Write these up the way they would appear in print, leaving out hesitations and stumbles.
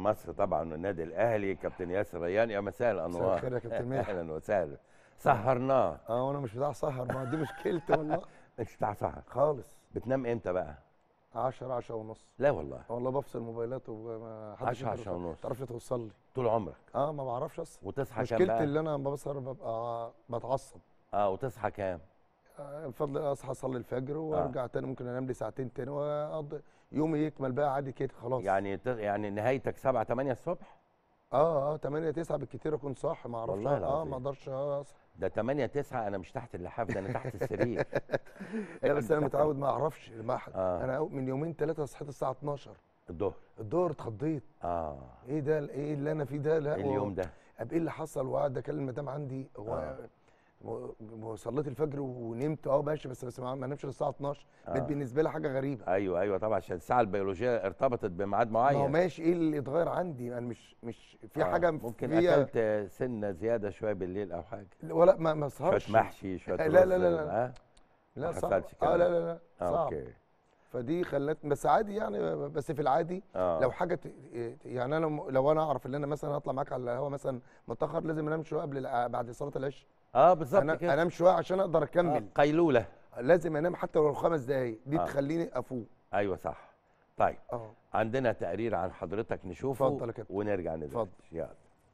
مصر طبعا والنادي الاهلي كابتن ياسر ريان. يا مساء الانوار. مساء الخير يا كابتن ماهر. اهلا وسهلا. سهرناه. وانا مش بتاع سهر، ما دي مشكلتي والله. مش بتاع سهر خالص. بتنام امتى بقى؟ 10 ونص. لا والله. والله بفصل موبايلات وما حدش 10 ونص. تعرفش توصل لي طول عمرك؟ ما بعرفش اصلا. وتصحى كام مشكلتي بقى؟ اللي انا لما بسهر ببقى بتعصب. وتصحى كام؟ بفضل اصحى اصلي الفجر وارجع تاني، ممكن انام لي ساعتين تاني واقضي يومي يكمل بقى عادي كده خلاص. يعني نهايتك 7 8 الصبح؟ 8 9 بالكتير اكون صاحي، ما اعرفش. والله العظيم. ما اقدرش اصحى. ده 8 9 انا مش تحت اللحاف، ده انا تحت السرير. لا بس انا متعود ما اعرفش. انا من يومين 3 صحيت الساعه 12 الظهر اتخضيت. ايه ده؟ ايه اللي انا فيه ده؟ لا اليوم ده ايه اللي حصل؟ وقعد اكلم المدام عندي. صليت الفجر ونمت ماشي، بس ما نمش للساعه 12. بقت بالنسبه لي حاجه غريبه. ايوه طبعا عشان الساعه البيولوجيه ارتبطت بميعاد معين. ما هو ماشي، ايه اللي اتغير عندي؟ انا مش في حاجه ممكن اكلت سنه زياده شويه بالليل او حاجه. ولا ما اسهرش. شويه محشي شويه لا لا لا لا لا صعب. لا لا صعب. اوكي. فدي خلت بس عادي يعني. بس في العادي لو حاجه يعني انا لو انا اعرف ان انا مثلا هطلع معاك على الهوا مثلا متاخر، لازم انام شويه بعد صلاه العشاء. بالظبط كده. انام شويه عشان اقدر اكمل. قيلوله. لازم انام حتى لو 5 دقايق دي تخليني افوق. ايوه صح. طيب عندنا تقرير عن حضرتك نشوفه. اتفضل يا كابتن ونرجع ندرس. اتفضل. يلا.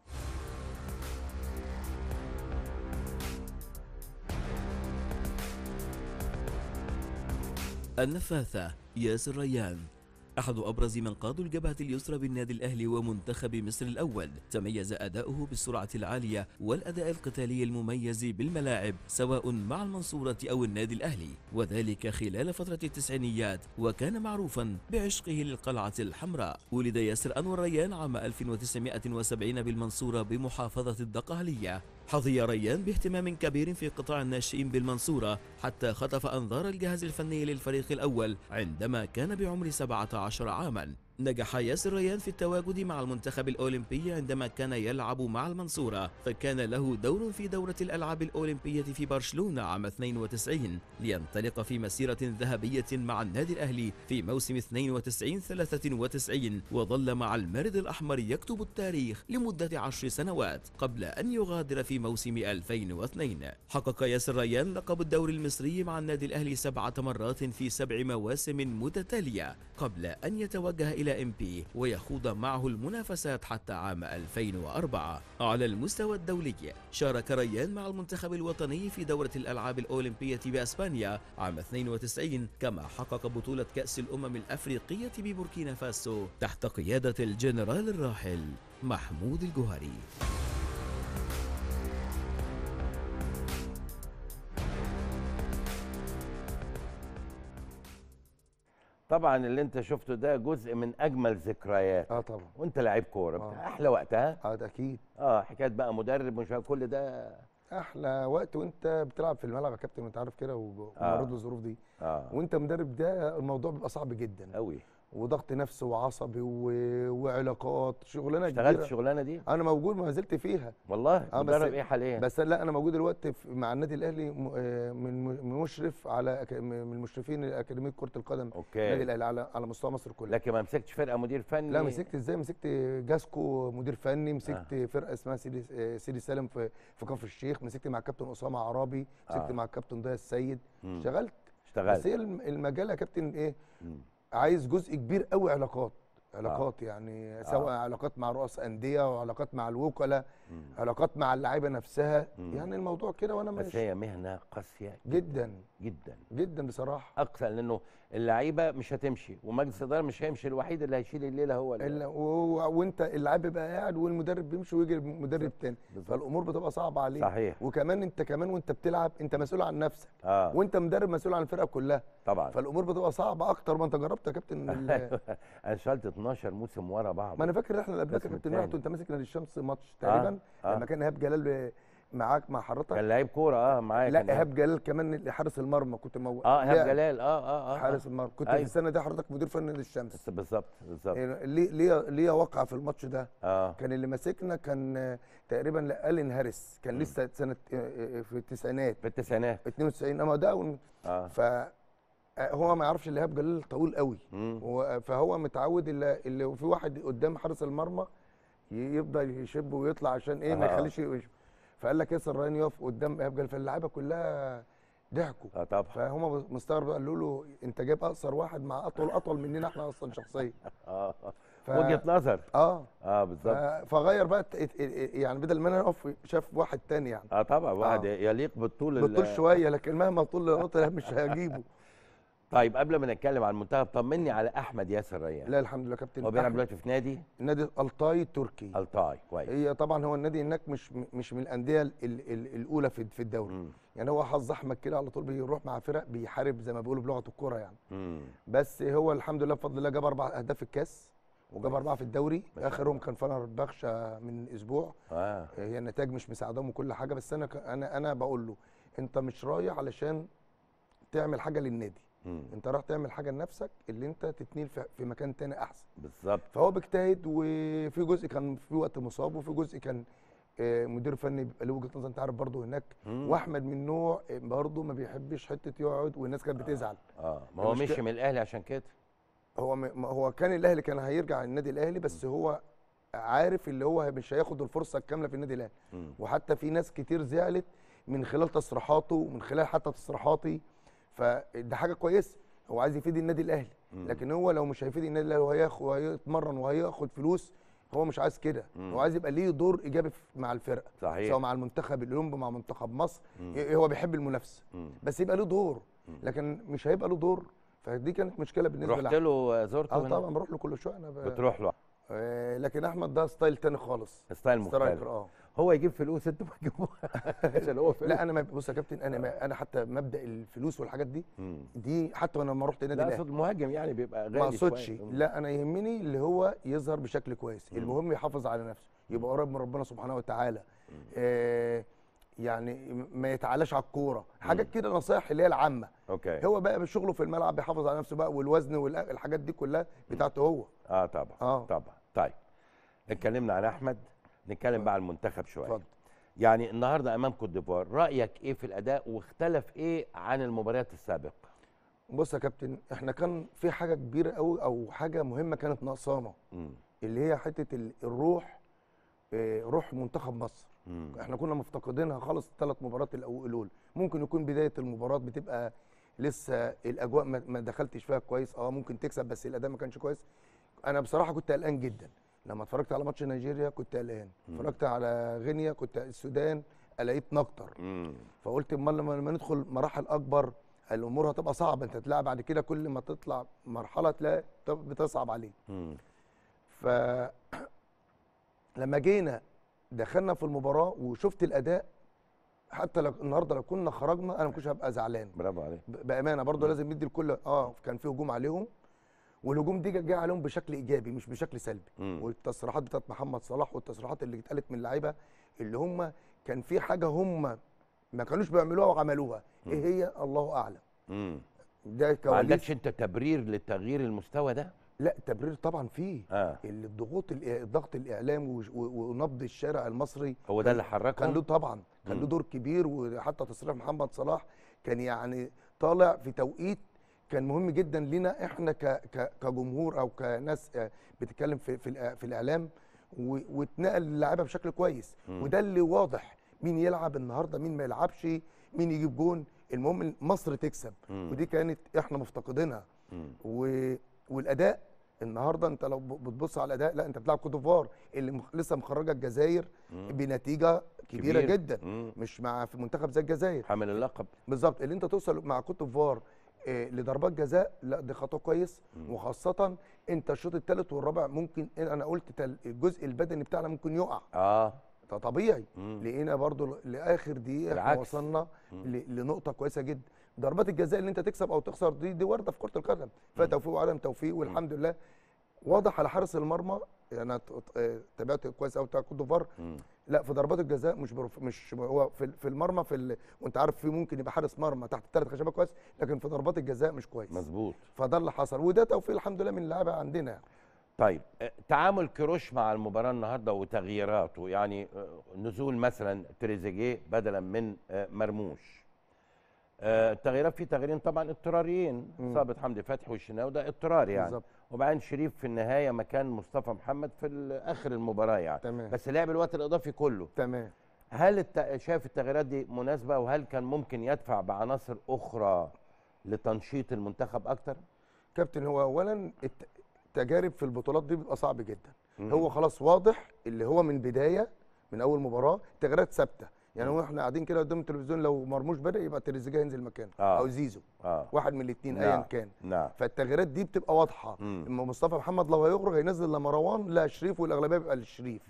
النفاثة ياسر ريان أحد أبرز من قادوا الجبهة اليسرى بالنادي الأهلي ومنتخب مصر الأول. تميز أداؤه بالسرعة العالية والأداء القتالي المميز بالملاعب سواء مع المنصورة أو النادي الأهلي، وذلك خلال فترة التسعينيات، وكان معروفا بعشقه للقلعة الحمراء. ولد ياسر أنور ريان عام 1970 بالمنصورة بمحافظة الدقهلية. حظي ريان باهتمام كبير في قطاع الناشئين بالمنصورة حتى خطف أنظار الجهاز الفني للفريق الأول عندما كان بعمر 17 عاما. نجح ياسر ريان في التواجد مع المنتخب الأولمبي عندما كان يلعب مع المنصورة، فكان له دور في دورة الألعاب الأولمبية في برشلونة عام 92، لينطلق في مسيرة ذهبية مع النادي الأهلي في موسم 92-93، وظل مع المارد الأحمر يكتب التاريخ لمدة 10 سنوات قبل أن يغادر في موسم 2002. حقق ياسر ريان لقب الدوري المصري مع النادي الأهلي 7 مرات في 7 مواسم متتالية قبل أن يتوجه إلى MP ويخوض معه المنافسات حتى عام 2004. على المستوى الدولي شارك ريان مع المنتخب الوطني في دورة الألعاب الأولمبية بأسبانيا عام 92، كما حقق بطولة كأس الأمم الأفريقية ببوركينا فاسو تحت قيادة الجنرال الراحل محمود الجوهري. طبعا اللي انت شفته ده جزء من اجمل ذكريات. طبعا. وانت لعيب كوره احلى وقتها. ده اكيد. حكايه بقى مدرب مش كل ده احلى وقت وانت بتلعب في الملعب يا كابتن، وانت عارف كده ومريت بالظروف دي. وانت مدرب ده الموضوع بيبقى صعب جدا قوي، وضغط نفسي وعصبي وعلاقات. شغلانه كبيره. اشتغلت الشغلانه دي؟ انا موجود، ما زلت فيها والله. مدرب ايه حاليا؟ بس لا، انا موجود دلوقتي مع النادي الاهلي من مشرف على من المشرفين لاكاديميه كره القدم. النادي الاهلي على مستوى مصر كلها. لكن ما مسكتش فرقه مدير فني؟ لا مسكت ازاي، مسكت جاسكو مدير فني، مسكت فرقه اسمها سيدي سالم في كفر الشيخ، مسكت مع الكابتن اسامه عرابي، مسكت مع الكابتن ضياء السيد. اشتغلت. بس هي المجال يا كابتن ايه؟ عايز جزء كبير قوي علاقات يعني سواء علاقات مع رؤساء انديه وعلاقات مع الوكلاء، علاقات مع اللعيبه نفسها. يعني الموضوع كده وانا بس هي مهنه قاسيه جدا جدا جدا بصراحه. اقسى، لانه اللعيبه مش هتمشي ومجلس الاداره مش هيمشي، الوحيد اللي هيشيل الليله هو وانت اللاعب بيبقى قاعد والمدرب بيمشي ويجي المدرب تاني، فالامور بتبقى صعبه عليه. صحيح. وكمان انت وانت بتلعب انت مسؤول عن نفسك. وانت مدرب مسؤول عن الفرقه كلها طبعا، فالامور بتبقى صعبه اكتر. ما انت جربت يا كابتن انا اشتغلت 12 موسم ورا بعض. ما انا فاكر احنا اللي قبلك يا كابتن رحت وانت ماسك نادي الشمس ماتش تقريبا لما كان ايهاب جلال معاك مع حضرتك. كان لعيب كوره معايا. لا ايهاب جلال كمان حارس المرمى كنت ايهاب جلال حارس المرمى كنت في السنه دي حضرتك مدير فني نادي الشمس. بالظبط. ليه وقع في الماتش ده. كان اللي ماسكنا كان تقريبا الين هاريس، كان لسه سنه في التسعينات 92. اما ده هو ما يعرفش اللي ايهاب جلال طويل قوي، فهو متعود اللي في واحد قدام حارس المرمى يفضل يشب ويطلع عشان ايه ما يخليش فقال لك ياسر ريان يقف قدام ايهاب جلال، فاللعيبه كلها ضحكوا. طبعا. فهم مستغرب، قالوا له انت جايب اقصر واحد مع اطول مننا احنا اصلا شخصيا. وجهه نظر. بالظبط. فغير بقى يعني بدل ما انا اقف شاف واحد تاني يعني. طبعا واحد يليق بالطول شويه، لكن مهما طول القطر مش هجيبه. طيب قبل ما نتكلم عن المنتخب طمني على احمد ياسر ريان. لا الحمد لله كابتن. هو بيلعب دلوقتي في نادي التاي التركي. التاي كويس. هي طبعا هو النادي هناك مش من الانديه الاولى في الدوري. يعني هو حظ احمد كده على طول بيروح مع فرق بيحارب زي ما بيقولوا بلغه الكوره يعني. بس هو الحمد لله بفضل الله جاب 4 اهداف في الكاس وجاب 4 في الدوري، اخرهم كان فنربخشة من اسبوع. هي النتائج مش مساعدهم وكل حاجه، بس انا بقول له انت مش رايح علشان تعمل حاجه للنادي، انت راح تعمل حاجه لنفسك اللي انت تتنيل في مكان تاني احسن. بالظبط. فهو بيجتهد، وفي جزء كان في وقت مصاب، وفي جزء كان مدير فني بيبقى له وجهه نظر، انت عارف برضه هناك. واحمد من نوع برضه ما بيحبش حته يقعد والناس كانت بتزعل. ما هو مشي من الاهلي عشان كده. هو كان الاهلي كان هيرجع النادي الاهلي، بس هو عارف اللي هو مش هياخد الفرصه الكامله في النادي الاهلي. وحتى في ناس كتير زعلت من خلال تصريحاته ومن خلال حتى تصريحاتي، فده حاجه كويسه. هو عايز يفيد النادي الاهلي، لكن هو لو مش هيفيد النادي الاهلي وهيتمرن وهياخد فلوس، هو مش عايز كده. هو عايز يبقى ليه دور ايجابي مع الفرقه. صحيح. سواء مع المنتخب الاولمبي مع منتخب مصر. هو بيحب المنافسه، بس يبقى له دور. لكن مش هيبقى له دور، فدي كانت مشكله بالنسبه له. رحت له زرته؟ طبعا بروح له كل شويه. بتروح له؟ لكن احمد ده ستايل تاني خالص، ستايل مختلف. هو يجيب فلوس انتوا ما تجيبوها عشان هو فلوس. لا انا بص يا كابتن، انا حتى مبدا الفلوس والحاجات دي حتى وانا لما رحت النادي الاهلي. لا اقصد المهاجم يعني بيبقى غالي. ما اقصدش، لا انا يهمني اللي هو يظهر بشكل كويس. المهم يحافظ على نفسه، يبقى قريب من ربنا سبحانه وتعالى. يعني ما يتعلاش على الكوره، حاجات كده نصايح اللي هي العامه. اوكي. هو بقى بشغله في الملعب بيحافظ على نفسه بقى، والوزن والحاجات دي كلها بتاعته هو. طبعا. طبعا. طيب اتكلمنا عن احمد، نتكلم بقى عن المنتخب شويه. اتفضل. يعني النهارده امام كوت ديفوار، رايك ايه في الاداء واختلف ايه عن المباريات السابقه؟ بص يا كابتن، احنا كان في حاجه كبيره قوي او حاجه مهمه كانت ناقصانا، اللي هي حته الروح، روح منتخب مصر. احنا كنا مفتقدينها خالص. ال3 مباريات الاول ممكن يكون بدايه المباراه بتبقى لسه الاجواء ما دخلتش فيها كويس. ممكن تكسب بس الاداء ما كانش كويس. انا بصراحه كنت قلقان جدا لما اتفرجت على ماتش نيجيريا، كنت قلقان. اتفرجت على غينيا، كنت السودان لقيت نكتر. فقلت امال لما ندخل مراحل اكبر الامور هتبقى صعبه. انت تلاقي بعد كده كل ما تطلع مرحله تلاقي بتصعب عليك. ف لما جينا دخلنا في المباراه وشفت الاداء، حتى لو النهارده لو كنا خرجنا انا ما كنتش هبقى زعلان. برافو عليك. بامانه برضه لازم ندي الكل. كان في هجوم عليهم، والهجوم دي جه عليهم بشكل ايجابي مش بشكل سلبي. والتصريحات بتاعت محمد صلاح والتصريحات اللي اتقالت من اللعيبه اللي هم كان في حاجه هم ما كانوش بيعملوها وعملوها. ايه هي؟ الله اعلم. ده ما عندكش انت تبرير لتغيير المستوى ده؟ لا تبرير طبعا فيه. الضغط الاعلامي ونبض الشارع المصري هو ده اللي حركهم. كان له طبعا كان له دور كبير. وحتى تصريح محمد صلاح كان يعني طالع في توقيت كان مهم جدا لنا احنا كجمهور او كناس بتتكلم في الاعلام، واتنقل للاعيبه بشكل كويس. وده اللي واضح مين يلعب النهارده مين ما يلعبش، مين يجيب جون. المهم مصر تكسب. ودي كانت احنا مفتقدينها. والاداء النهارده انت لو بتبص على الاداء، لا انت بتلعب كوت ديفوار اللي لسه مخرجه الجزائر بنتيجه كبيره جدا. مش مع في منتخب زي الجزائر حامل اللقب بالظبط. اللي انت توصل مع كوت ديفوار لضربات جزاء، لا دي خطوه كويس. وخاصه انت الشوط الثالث والرابع ممكن انا قلت الجزء البدني بتاعنا ممكن يقع. ده طبيعي. لقينا برضو لاخر دقيقه احنا وصلنا لنقطه كويسه جدا. ضربات الجزاء اللي انت تكسب او تخسر دي وارده في كره القدم، فيها توفيق وعدم توفيق. والحمد لله واضح على حارس المرمى. انا تابعت كويس قوي بتاع كوت ديفوار. لا في ضربات الجزاء مش هو في المرمى وانت عارف في ممكن يبقى حارس مرمى تحت ال3 خشبات كويس، لكن في ضربات الجزاء مش كويس. مظبوط. فده اللي حصل، وده توفيق الحمد لله من اللعيبه عندنا. طيب تعامل كروش مع المباراه النهارده وتغييراته، يعني نزول مثلا تريزيجيه بدلا من مرموش، التغييرات في تغييرين طبعا اضطراريين، اصابه حمدي فتحي والشناوي ده اضطرار يعني بالزبط. وبعدين شريف في النهايه مكان مصطفى محمد في اخر المباراه يعني تمام. بس لعب الوقت الاضافي كله. تمام. هل شايف التغييرات دي مناسبه، وهل كان ممكن يدفع بعناصر اخرى لتنشيط المنتخب اكتر؟ كابتن، هو اولا التجارب في البطولات دي بيبقى صعب جدا. هو خلاص واضح اللي هو من بدايه من اول مباراه التغييرات ثابته، يعني هو احنا قاعدين كده قدام التلفزيون لو مرموش بدا يبقى تريزيجيه ينزل مكانه او زيزو واحد من الاثنين ايا كان. فالتغييرات دي بتبقى واضحه. اما مصطفى محمد لو هيخرج هينزل لمروان لا شريف، والاغلبيه بيبقى للشريف.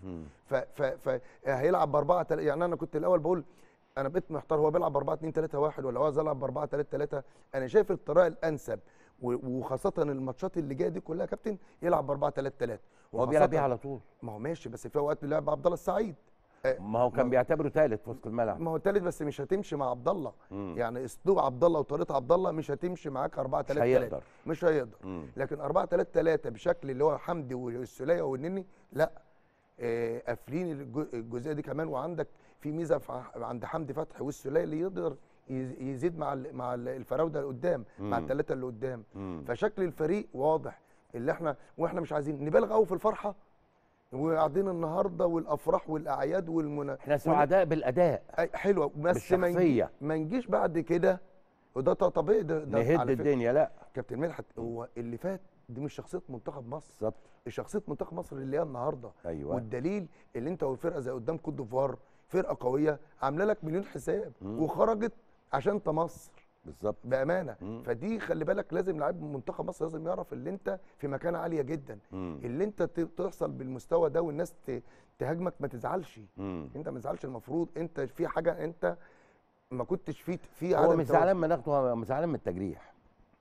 فهيلعب ب4 يعني انا كنت الاول بقول انا بقيت محتار هو بيلعب ب4 2 3 1 ولا هو عايز يلعب ب4 3 3. انا شايف الطريقه الانسب وخاصه الماتشات اللي جايه دي كلها كابتن يلعب ب4 3 3. هو بيلعب بيها على طول. ما هو ماشي، بس في اوقات بيلعب عبد الله السعيد. ما هو كان بيعتبره ثالث في وسط الملعب. ما هو ثالث بس مش هتمشي مع عبد الله. يعني اسلوب عبد الله وطريقه عبد الله مش هتمشي معاك 4 3 3. مش هيقدر. لكن 4 3 3 بشكل اللي هو حمدي والسوليه والنني لا، قافلين الجزئيه دي كمان. وعندك في ميزه عند حمدي فتحي والسوليه اللي يقدر يزيد مع الفراوده اللي قدام، مع الثلاثه اللي قدام. فشكل الفريق واضح اللي احنا مش عايزين نبالغ قوي في الفرحه وقاعدين النهارده والافراح والاعياد احنا سعداء بالاداء حلوه، بس ما نجيش بعد كده وده طبيعي ده نهد الدنيا. لا كابتن مدحت، هو اللي فات دي مش شخصيه منتخب مصر. بالظبط. شخصيه منتخب مصر اللي هي النهارده. ايوه. والدليل اللي انت والفرقه زي قدام كوت ديفوار فرقه قويه عامله لك مليون حساب وخرجت عشان انت مصر. بالظبط بامانه. فدي خلي بالك لازم لاعب منتخب مصر لازم يعرف اللي انت في مكانه عاليه جدا. اللي انت تحصل بالمستوى ده والناس تهاجمك ما تزعلش. انت ما تزعلش، المفروض انت في حاجه انت ما كنتش في هو مش زعلان من نقطه، هو مش زعلان من التجريح.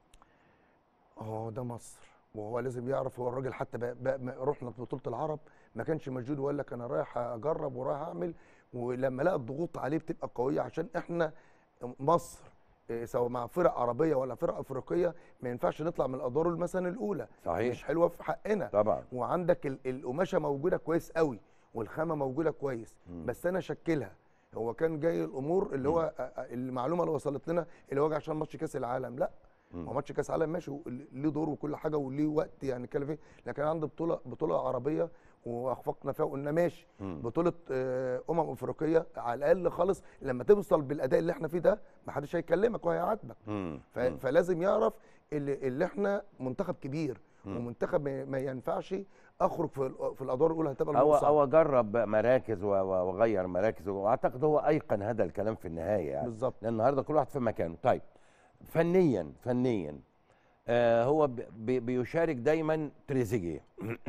ده مصر، وهو لازم يعرف. هو الراجل حتى رحنا في بطوله العرب ما كانش مجهود وقال لك انا رايح اجرب ورايح اعمل، ولما لقى الضغوط عليه بتبقى قويه عشان احنا مصر سواء مع فرق عربيه ولا فرق افريقيه ما ينفعش نطلع من الادوار مثلا الاولى. صحيح. مش حلوه في حقنا طبعا. وعندك القماشه موجوده كويس قوي والخامه موجوده كويس. بس انا شكلها هو كان جاي الامور اللي هو المعلومه اللي وصلت لنا اللي هو عشان ماتش كاس العالم. لا، هو ماتش كاس العالم ماشي ليه دور وكل حاجه وليه وقت يعني نتكلم فيه، لكن عنده بطوله عربيه واخفقنا فيها وقلنا ماشي. بطوله افريقيه على الاقل خالص لما توصل بالاداء اللي احنا فيه ده ما حدش هيكلمك وهيعاتبك. فلازم يعرف اللي احنا منتخب كبير ومنتخب ما ينفعش اخرج في الادوار الاولى هتبقى هو جرب مراكز وغير مراكز، واعتقد هو ايقن هذا الكلام في النهايه يعني. بالظبط. لان النهارده كل واحد في مكانه. طيب فنيا هو بيشارك دايما تريزيجيه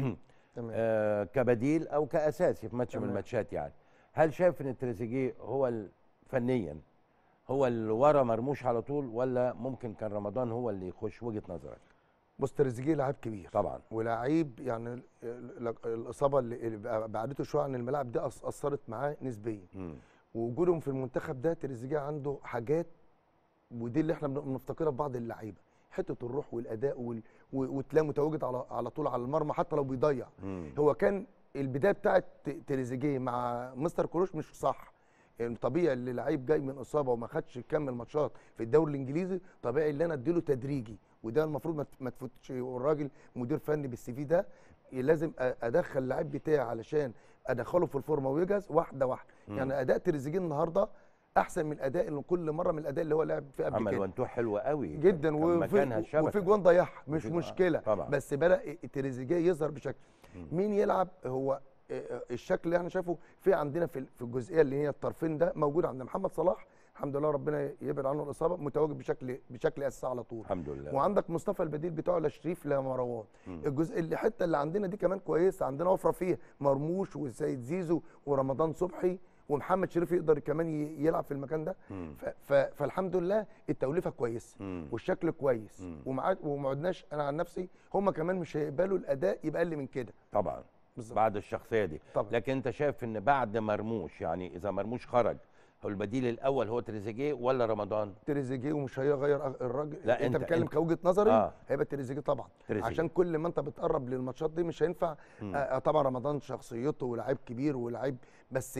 كبديل او كاساسي في ماتش من الماتشات يعني. هل شايف ان تريزيجيه هو فنيا هو اللي ورا مرموش على طول، ولا ممكن كان رمضان هو اللي يخش؟ وجهه نظرك. بص، تريزيجيه لاعب كبير طبعا، ولاعيب يعني الاصابه اللي بعدته شويه عن الملاعب دي اثرت معاه نسبيا. ووجودهم في المنتخب ده تريزيجيه عنده حاجات ودي اللي احنا بنفتقدها في بعض اللعيبه، حته الروح والاداء وتلاقيه متواجد على طول على المرمى حتى لو بيضيع. هو كان البدايه بتاعه تريزيجيه مع مستر كروش مش صح. يعني طبيعي اللي لعيب جاي من اصابه وما خدش يكمل ماتشات في الدوري الانجليزي، طبيعي اللي انا اديله تدريجي، وده المفروض ما تفوتش. والراجل مدير فني بالسي في ده لازم ادخل اللعيب بتاعي علشان ادخله في الفورمه ويجهز واحده واحده. يعني اداء تريزيجيه النهارده احسن من الاداء اللي كل مره من الاداء اللي هو لعب فيه قبل كده. عمل وانتوه حلوه قوي جدا وفي جوان ضيعها مش مشكله طبعا. بس بدا تريزيجيه يظهر بشكل. مين يلعب؟ هو الشكل اللي احنا شايفه في عندنا في الجزئيه اللي هي الطرفين ده موجود عند محمد صلاح، الحمد لله ربنا يبعد عنه الاصابه، متواجد بشكل اساسي على طول الحمد لله. وعندك مصطفى البديل بتاعه لا شريف لا مروان. الجزء الحته اللي عندنا دي كمان كويسه، عندنا وفره فيها مرموش وسيد زيزو ورمضان صبحي ومحمد شريف يقدر كمان يلعب في المكان ده. فالحمد لله التوليفه كويسه والشكل كويس وما عدناش. انا عن نفسي هم كمان مش هيقبلوا الاداء يبقى اقل من كده طبعا بالزبط. بعد الشخصيه دي طبعا. لكن انت شايف ان بعد مرموش، يعني اذا مرموش خرج، هو البديل الاول هو تريزيجيه ولا رمضان؟ تريزيجيه، ومش هيغير الراجل. لا انت بتتكلم كوجهه نظري هيبقى تريزيجيه طبعا. عشان كل ما انت بتقرب للماتشات دي مش هينفع. طبعا رمضان شخصيته ولاعيب كبير ولاعيب، بس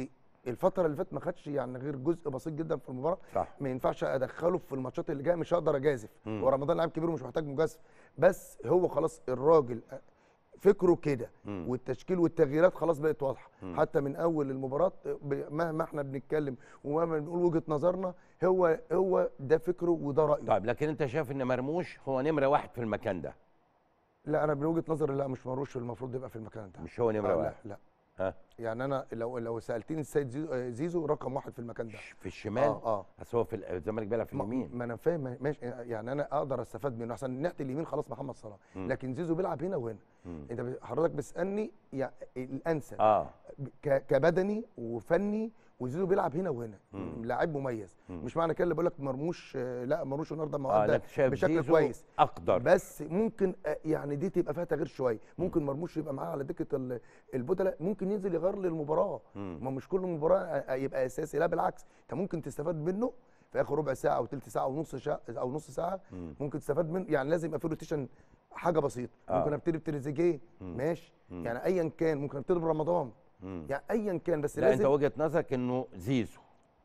الفتره اللي فاتت ما خدش يعني غير جزء بسيط جدا في المباراه. صح. ما ينفعش ادخله في الماتشات اللي جايه، مش هقدر اجازف. هو رمضان لاعب كبير ومش محتاج مجازفه، بس هو خلاص الراجل فكره كده، والتشكيل والتغييرات خلاص بقت واضحه. حتى من اول المباراه مهما احنا بنتكلم ومهما بنقول وجهه نظرنا، هو ده فكره وده رايه. طيب لكن انت شايف ان مرموش هو نمره واحد في المكان ده؟ لا انا من وجهه نظري لا، مش مرموش المفروض يبقى في المكان ده. مش هو نمره واحد؟ لا ها؟ يعني انا لو سالتني السيد زيزو رقم واحد في المكان ده. في الشمال؟ بس هو في الزمالك بيلعب في اليمين. ما انا فاهم ماشي، يعني انا اقدر استفاد منه احسن ناحيه اليمين خلاص محمد صلاح، لكن زيزو بيلعب هنا وهنا. انت حضرتك بتسالني يعني الانسب كبدني وفني، وزيزو بيلعب هنا وهنا، لاعب مميز. مش معنى كده اللي بقول لك مرموش لا، مرموش النهارده مؤدى بشكل كويس اقدر، بس ممكن يعني دي تبقى فيها تغيير شويه. ممكن مرموش يبقى معاه على دكه البدلاء، ممكن ينزل يغير للمباراه. ما مش كل مباراه يبقى اساسي، لا بالعكس، انت ممكن تستفاد منه في اخر ربع ساعه او ثلث ساعه او نص ساعه. ممكن تستفاد منه، يعني لازم يبقى في روتيشن حاجه بسيطه. ممكن ابتدي بتريزيجيه ماشي، يعني ايا كان، ممكن ابتدي برمضان، يعني ايا كان، بس لا لازم. انت وجهه نظرك انه زيزو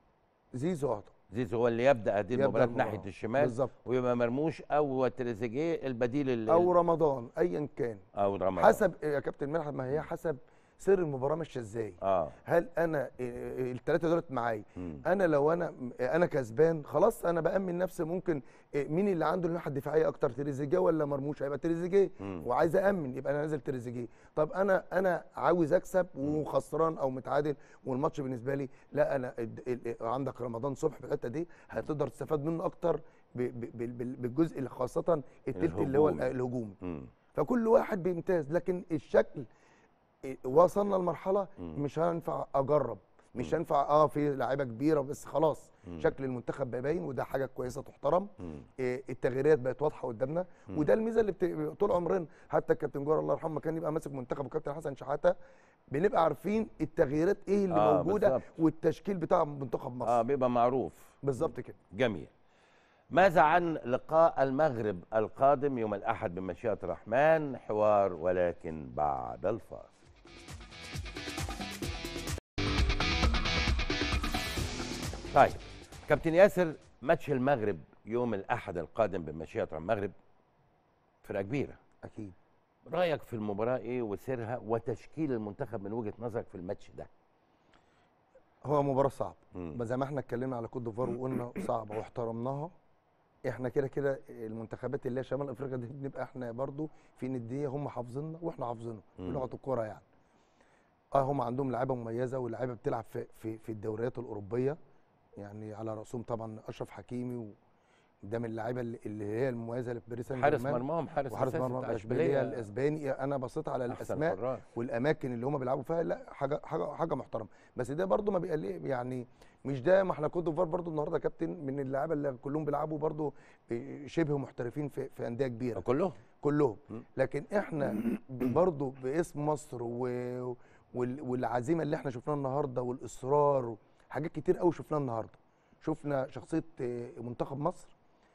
زيزو هو اللي يبدا هذه المباراه ناحيه الشمال بالظبط، ويبقى مرموش او تريزيجيه البديل او رمضان ايا كان، او رمضان حسب يا كابتن مدحت، ما هي حسب سر المباراه ماشيه ازاي. هل انا الثلاثه دولت معايا، انا لو انا كسبان خلاص، انا بامن نفسي. ممكن مين اللي عنده الناحيه الدفاعيه اكتر، تريزيجيه ولا مرموش؟ هيبقى تريزيجيه، وعايز امن يبقى انا نازل تريزيجيه. طب انا عاوز اكسب وخسران او متعادل والماتش بالنسبه لي، لا انا عندك رمضان صبحي في الحته دي هتقدر تستفاد منه اكتر بالجزء اللي خاصه التلت اللي هو الهجومي. فكل واحد بيمتاز، لكن الشكل وصلنا لمرحله مش هينفع اجرب، مش هينفع في لعيبه كبيره بس خلاص. شكل المنتخب بقى باين، وده حاجه كويسه تحترم. التغييرات بقت واضحه قدامنا، وده الميزه اللي طول عمرنا. حتى الكابتن جوهر الله يرحمه كان يبقى ماسك منتخب، وكابتن حسن شحاته بنبقى عارفين التغييرات ايه اللي موجوده بالزبط. والتشكيل بتاع منتخب مصر بيبقى معروف بالظبط كده. جميل. ماذا عن لقاء المغرب القادم يوم الاحد بمشيئه الرحمن؟ حوار ولكن بعد الفاصل. طيب كابتن ياسر، ماتش المغرب يوم الاحد القادم بمشيئه المغرب فرقه كبيره اكيد. رايك في المباراه ايه وسيرها وتشكيل المنتخب من وجهه نظرك في الماتش ده؟ هو مباراه صعبه، زي ما احنا اتكلمنا على كوت ديفوار وقلنا صعبه واحترمناها. احنا كده المنتخبات اللي هي شمال افريقيا دي بنبقى احنا برضو في نديه، هم حافظيننا واحنا حافظينهم بلغه الكوره يعني. هم عندهم لعيبه مميزه، واللعيبه بتلعب في الدوريات الاوروبيه، يعني على راسهم طبعا اشرف حكيمي، وده من اللعيبه اللي هي المميزه اللي في باريس سان جيرمان. حارس مرماهم اشبيليه الاسباني. انا بصيت على الاسماء والاماكن اللي هم بيلعبوا فيها، لا حاجه محترمه. بس ده برضو ما بيقلق يعني، مش ده. ما احنا كوت ديفوار برضو النهارده يا كابتن من اللعيبه اللي كلهم بيلعبوا برضو شبه محترفين في انديه كبيره كلهم. لكن احنا برضو باسم مصر والعزيمه اللي احنا شفناها النهارده والاصرار، حاجات كتير قوي شفناها النهارده. شفنا شخصيه منتخب مصر.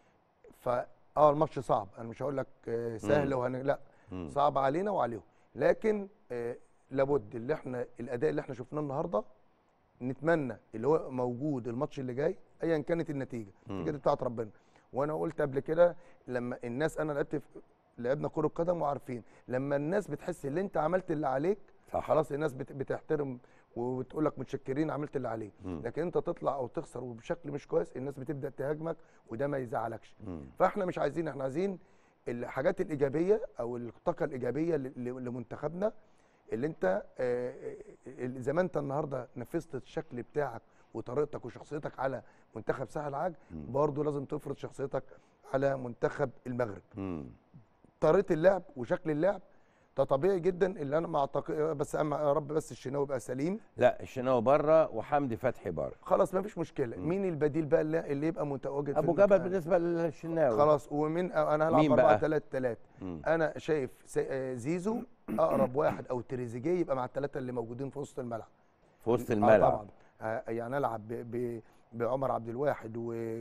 الماتش صعب، انا مش هقول لك سهل لا صعب علينا وعليهم، لكن لابد اللي احنا الاداء اللي احنا شفناه النهارده نتمنى اللي هو موجود الماتش اللي جاي ايا كانت النتيجه دي بتاعت ربنا. وانا قلت قبل كده لما الناس، انا لعبنا كره قدم وعارفين لما الناس بتحس ان انت عملت اللي عليك خلاص الناس بتحترم وبتقول لك متشكرين عملت اللي عليك. لكن انت تطلع او تخسر وبشكل مش كويس الناس بتبدا تهاجمك، وده ما يزعلكش. فاحنا مش عايزين، احنا عايزين الحاجات الايجابيه او الطاقه الايجابيه لمنتخبنا، اللي انت زي ما انت النهارده نفذت الشكل بتاعك وطريقتك وشخصيتك على منتخب ساحل العاج، برضه لازم تفرض شخصيتك على منتخب المغرب. طريقه اللعب وشكل اللعب ده طبيعي جدا، اللي انا ما اعتقد، بس يا رب بس الشناوي يبقى سليم. لا الشناوي بره وحمدي فتحي بره، خلاص ما فيش مشكله. مين البديل بقى اللي يبقى متواجد؟ ابو جبل بالنسبه للشناوي خلاص. ومين انا هلعب 4-3-3. انا شايف زيزو اقرب واحد، او تريزيجيه يبقى مع الثلاثه اللي موجودين في وسط الملعب. طبعا يعني العب بعمر عبد الواحد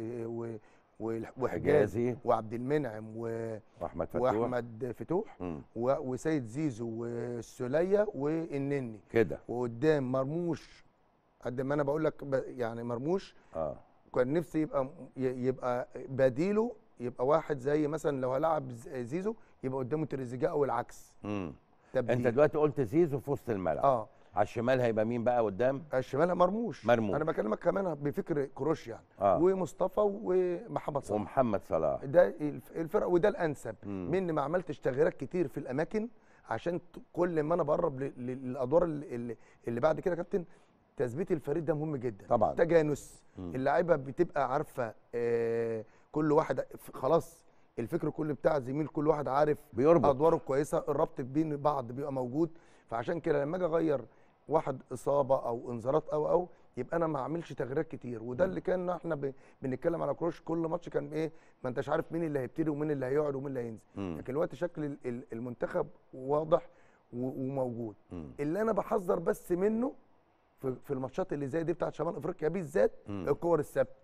وحجازي وعبد المنعم واحمد فتوح وسيد زيزو والسوليه والنني كده، وقدام مرموش قد ما انا بقول لك يعني مرموش كان نفسي يبقى بديله، يبقى واحد زي مثلا لو هلعب زيزو يبقى قدامه تريزيجيه او العكس. انت دلوقتي قلت زيزو في وسط الملعب. على الشمال هيبقى مين بقى قدام؟ على الشمال مرموش. انا بكلمك كمان بفكر كروش يعني. ومصطفى ومحمد صلاح ومحمد صلاح، ده الفرق وده الانسب. مني ما عملتش تغييرات كتير في الاماكن عشان كل ما انا بقرب للادوار اللي بعد كده يا كابتن. تثبيت الفريق ده مهم جدا طبعا. تجانس، اللعيبه بتبقى عارفه كل واحد خلاص الفكر كله بتاع زميل، كل واحد عارف بيربط ادواره كويسه، الربط بين بعض بيبقى موجود. فعشان كده لما اجي اغير واحد اصابه او انذارات او يبقى انا ما اعملش تغييرات كتير. وده اللي كان احنا بنتكلم على كروش كل ماتش كان ايه، ما انتش عارف مين اللي هيبتدي ومين اللي هيقعد ومين اللي هينزل. لكن الوقت شكل المنتخب واضح وموجود. اللي انا بحذر بس منه في الماتشات اللي زي دي بتاعت شمال افريقيا بالذات الكور الثابته.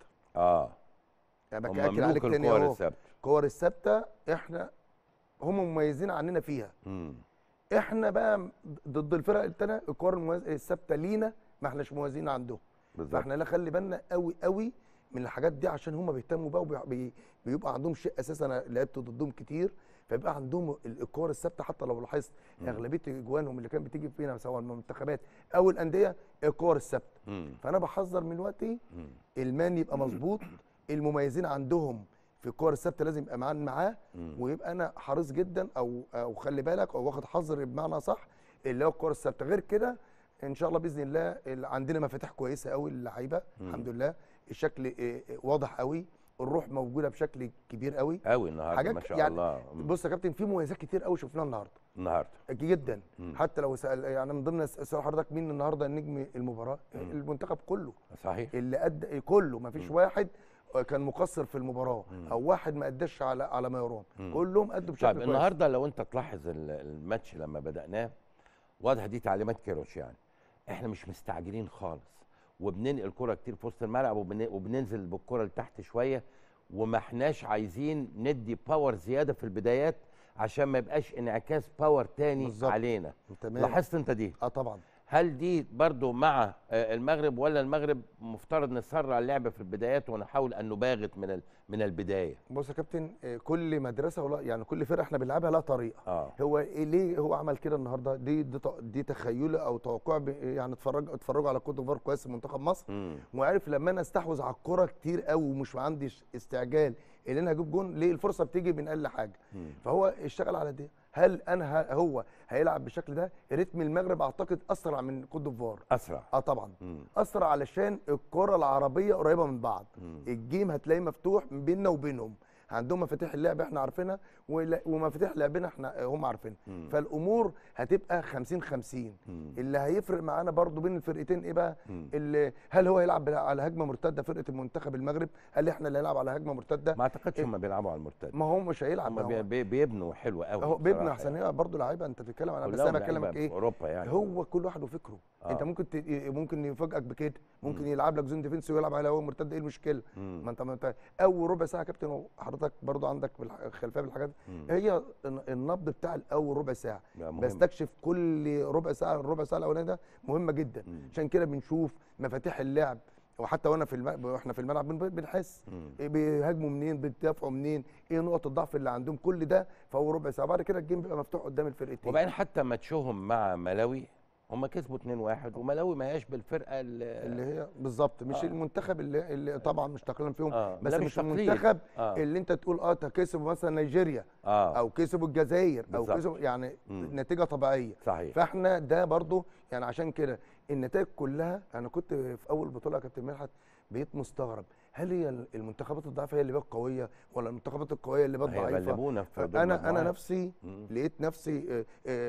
يعني باكد عليك تاني اهو، الكور الثابته احنا هم مميزين عننا فيها. احنا بقى ضد الفرق الثانيه الكور الثابته لينا ما احناش مميزين عندهم. فاحنا لا خلي بالنا قوي قوي من الحاجات دي عشان هم بيهتموا بقى بيبقى عندهم شيء اساسا. انا لعبت ضدهم كتير، فيبقى عندهم الكور الثابته. حتى لو لاحظت اغلبيه اجوانهم اللي كانت بتيجي فينا سواء المنتخبات او الانديه الكور الثابته. فانا بحذر من وقتي المان يبقى مظبوط، المميزين عندهم في الكور الثابته لازم يبقى معاه ويبقى انا حريص جدا او خلي بالك او واخد حذر بمعنى صح اللي هو الكور الثابته. غير كده ان شاء الله باذن الله عندنا مفاتيح كويسه قوي للعيبه الحمد لله. الشكل واضح قوي، الروح موجوده بشكل كبير قوي النهارده ما شاء الله. بص يا كابتن في مميزات كتير قوي شفناها النهارده جدا. حتى لو سأل يعني من ضمن سؤال حضرتك مين النهارده نجم المباراه، المنتخب كله صحيح اللي قد كله، ما فيش واحد كان مقصر في المباراه او واحد ما اداش على ما يرام، كلهم ادوا بشكل كويس. النهارده لو انت تلاحظ الماتش لما بدأناه واضح دي تعليمات كيروش، يعني احنا مش مستعجلين خالص وبننقل كرة كتير في وسط الملعب وبننزل بالكرة لتحت شويه وما احناش عايزين ندي باور زياده في البدايات عشان ما يبقاش انعكاس باور تاني بالزبط. علينا. لاحظت انت دي؟ طبعا. هل دي برضو مع المغرب ولا المغرب مفترض نسرع اللعب في البدايات ونحاول ان نباغت من البدايه؟ بص يا كابتن كل مدرسه يعني كل فرقه احنا بنلعبها لها طريقه. هو ليه هو عمل كده النهارده؟ دي تخيله او توقع يعني اتفرجوا على كوت ديفوار كويس منتخب مصر وعارف لما انا استحوذ على الكوره كتير قوي ومش عندي استعجال اللي انا هجيب جون، ليه الفرصه بتيجي من اقل حاجه. فهو اشتغل على دي. هل انا هو هيلعب بالشكل ده؟ رتم المغرب اعتقد اسرع من كوت ديفوار. اسرع طبعا. اسرع علشان الكره العربيه قريبه من بعض. الجيم هتلاقيه مفتوح بيننا وبينهم، عندهم مفاتيح اللعب احنا عارفينها ومفاتيح لعبنا احنا هم عارفينها. الفامور هتبقى 50-50. اللي هيفرق معانا برضو بين الفرقتين ايه بقى؟ اللي هل هو هيلعب على هجمه مرتده فرقه المنتخب المغرب؟ هل احنا اللي هنلعب على هجمه مرتده؟ ما اعتقدش هم بيلعبوا على المرتده. ما هو مش هيلعب، هم بيبنوا حلو قوي. هو بيبنوا احسن يعني. برضو لعيبه انت بتتكلم على، بس انا بكلمك ايه؟ اوروبا يعني هو كل واحد وفكره. انت ممكن يفاجئك بكده، ممكن يلعب لك زون ديفنس ويلعب على هو مرتده. ايه المشكله؟ ما انت اول ربع ساعه كابتن حضرتك برضو عندك خلفيه بالحاجات هي النبض بتاع الاول ربع ساعه. بستكشف كل ربع ساعه. الربع ساعه الاولانيه ده مهمه جدا. عشان كده بنشوف مفاتيح اللعب، وحتى واحنا في الملعب بنحس بيهاجموا منين، بيدافعوا منين، ايه نقط الضعف اللي عندهم، كل ده في اول ربع ساعه. بعد كده الجيم بيبقى مفتوح قدام الفرقتين. وبعدين حتى ماتشهم مع ملاوي هم كسبوا 2-1 وملاوي ما هياش بالفرقه اللي هي بالظبط مش المنتخب اللي طبعا مش تقليلا فيهم بس مش تقليل. المنتخب اللي انت تقول كسبوا مثلا نيجيريا او كسبوا الجزائر او كسبوا يعني نتيجه طبيعيه. صحيح. فاحنا ده برضو يعني عشان كده النتائج كلها. انا كنت في اول بطوله يا كابتن مدحت بقيت مستغرب، هل هي المنتخبات الضعيفه هي اللي بقت قويه ولا المنتخبات القويه اللي بقت ضعيفه؟ انا نفسي لقيت نفسي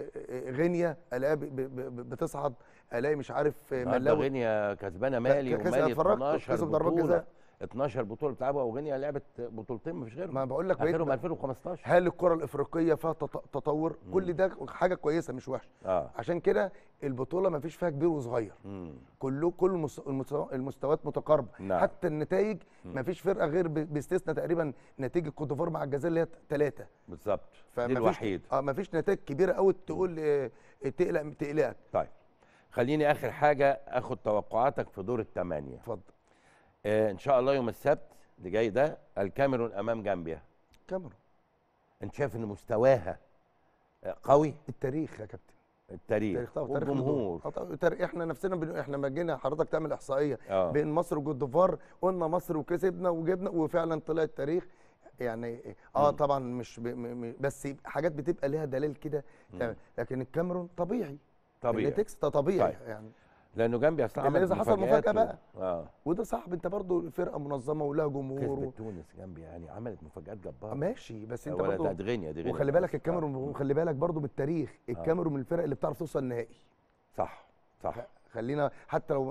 غينيا الاقي بتصعد، الاقي مش عارف ملاوي غينيا كسبانه مالي ومالي 12 ضربات جزاء 12 بطوله بتلعبها وغينيا لعبت بطولتين مفيش غيرهم. ما بقول لك اخرهم 2015. هل الكره الافريقيه فيها تطور؟ كل ده حاجه كويسه مش وحشه. عشان كده البطوله مفيش فيها كبير وصغير، كل المستويات متقاربه. حتى النتائج مفيش فرقه غير باستثناء تقريبا نتيجه كوت ديفوار مع الجزائر اللي هي 3 بالظبط. دي الوحيد. مفيش نتائج كبيره قوي تقول تقلقك. طيب خليني اخر حاجه اخد توقعاتك في دور الثمانيه. اتفضل. ان شاء الله يوم السبت اللي جاي ده الكاميرون امام جامبيا. كاميرون انت شايف ان مستواها قوي؟ التاريخ يا كابتن، التاريخ والجمهور. احنا نفسنا احنا لما جينا حضرتك تعمل احصائيه بين مصر وكوت ديفوار قلنا مصر وكسبنا وجبنا وفعلا طلع التاريخ يعني طبعا مش بس حاجات بتبقى ليها دليل كده، لكن الكاميرون طبيعي اللي تكسب طبيعي طيب. يعني لانه جامبيا اصلا عملت اذا حصل مفاجاه بقى وده صعب. انت برضو فرقه منظمه ولها جمهور كسبت تونس جامبيا يعني عملت مفاجات جباره ماشي، بس انت برضو دي غينيا وخلي بالك الكاميرون وخلي بالك برضو بالتاريخ الكاميرون من الفرق اللي بتعرف توصل نهائي. صح خلينا حتى لو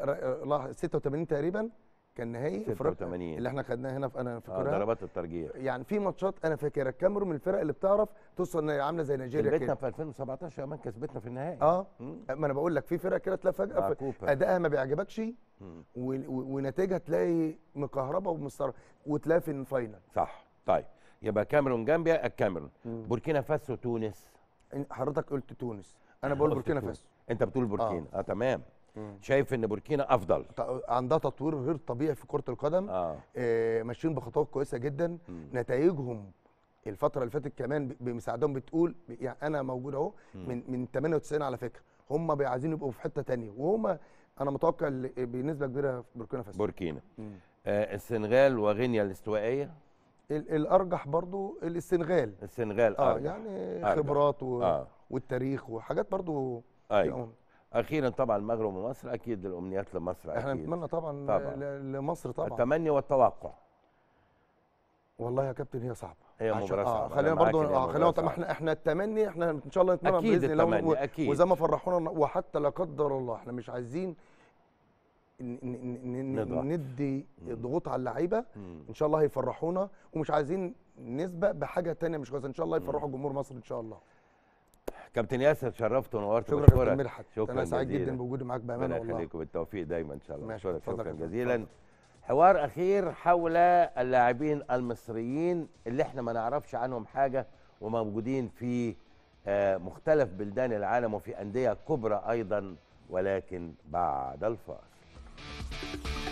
86 تقريبا كان نهائي 86 اللي احنا خدناه هنا في انا فاكرها ضربات الترجيح. يعني في ماتشات انا فاكرها الكاميرون من الفرق اللي بتعرف توصل نهائي، عامله زي نيجيريا كده. كسبتنا في 2017 كمان كسبتنا في النهائي. ما انا بقول لك في فرق كده تلاقي فجاه ادائها ما بيعجبكش ونتائجها تلاقي مكهربه ومستر وتلاقي في الفاينل. صح. طيب يبقى كاميرون جامبيا الكاميرون. بوركينا فاسو تونس. حضرتك قلت تونس، انا بقول بوركينا فاسو. انت بتقول بوركينا. تمام. شايف ان بوركينا افضل، عندها تطوير غير طبيعي في كرة القدم. ماشيين بخطوات كويسة جدا. نتائجهم الفترة اللي فاتت كمان بمساعدهم بتقول يعني انا موجود اهو من 98 على فكرة، هم عايزين يبقوا في حتة تانية وهم انا متوقع بنسبة كبيرة في بوركينا فاسو. بوركينا. السنغال وغينيا الاستوائية. الارجح برضو السنغال. يعني خبرات والتاريخ وحاجات برضو. ايوه. اخيرا طبعا المغرب ومصر، اكيد الامنيات لمصر. احنا نتمنى طبعا لمصر طبعا. التمني والتوقع. والله يا كابتن هي صعبه، هي مباراه صعبه. خلينا برضو خلينا احنا التمني احنا ان شاء الله نتمنى باذن الله وزي ما فرحونا، وحتى لا قدر الله احنا مش عايزين ندي ضغوط على اللعيبه. ان شاء الله هيفرحونا ومش عايزين نسبق بحاجه ثانيه مش كويسه. ان شاء الله يفرحوا جمهور مصر ان شاء الله. كابتن ياسر شرفت ونورت. شكرا كابتن مدحت. انا سعيد جدا بوجودي معاك بامانه والله. ربنا يخليكم بالتوفيق دايما ان شاء الله. شكرا جزيلا. فضل. حوار اخير حول اللاعبين المصريين اللي احنا ما نعرفش عنهم حاجه وموجودين في مختلف بلدان العالم وفي انديه كبرى ايضا، ولكن بعد الفاصل.